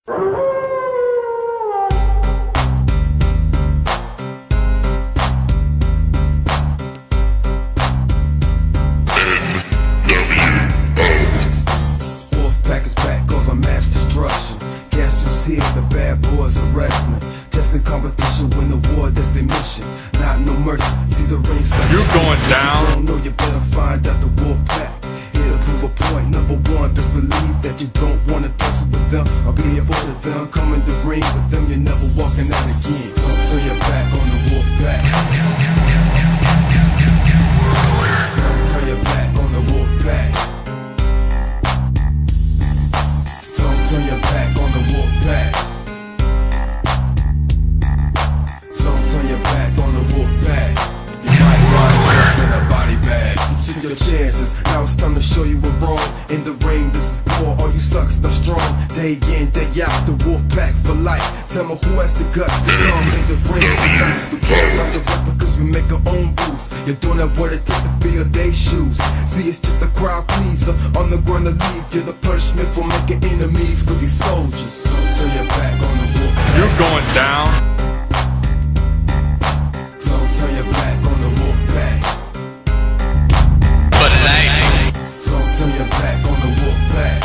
Wolfpack is back, cause I'm mass destruction. Gas juice here, the bad boys arresting me. Testing competition, win the war, that's their mission. Not no mercy, see the rings. You're going down. You don't know, you better find out the Wolfpack. Here to prove a point, number one, best believe that you don't wanna tussle with them. I'll be here for them, come in the ring with them, you're never walking out again. Don't turn your back on the Wolfpack. Don't turn your back on the Wolfpack. Don't turn your back on the Wolfpack. Don't turn your back on the Wolfpack. You might wind up in a body bag. You took your chances, now it's time to show you we're wrong. In the ring, this is war, all you sucks not strong. Day in, day out, the Wolfpack for life. Tell me who has the guts to come in the ring. We can't run the replicas, we make our own rules. You're doing that what it takes to fill their shoes. See, it's just a crowd pleaser, on the ground to leave. You're the punishment for making enemies with these soldiers. Don't turn your back on the Wolfpack. You're going down. Don't turn your back on the Wolfpack. But life. Don't turn your back on the Wolfpack.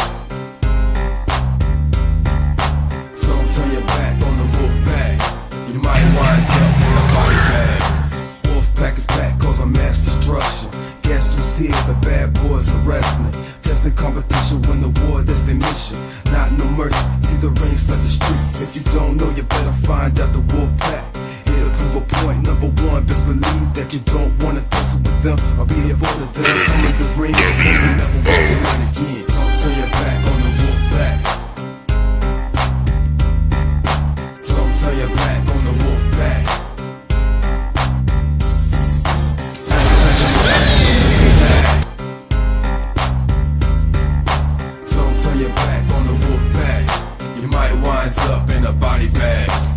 Don't turn your back on the Wolfpack. You might wind up in a body bag. Wolfpack is back, cause I'm mass destruction. Gas juice here, the bad boys arresting it. Testing competition, win the war, that's their mission. Not no mercy, see the rings like the street. If you don't know, you better find out the Wolfpack. Here to prove a point, number one, best believe that you don't wanna tussle with them. I'll be here for them, come in the ring, and you never walk around again. Don't turn your back on the Wolfpack. Don't turn your back on the Wolfpack. Don't turn your back on the Wolfpack. You might wind up in a body bag.